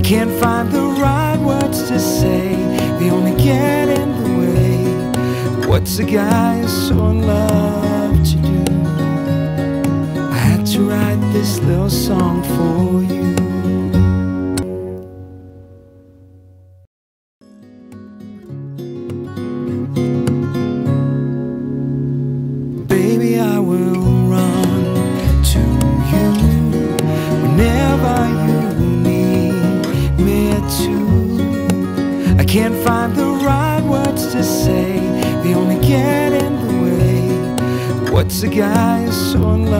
can't find the right words to say, they only get in the way. What's a guy so in love to do? I had to write this little song for you. Baby, I will run to you whenever you need me to. I can't find the right words to say, they only get in the way. What's a guy so in love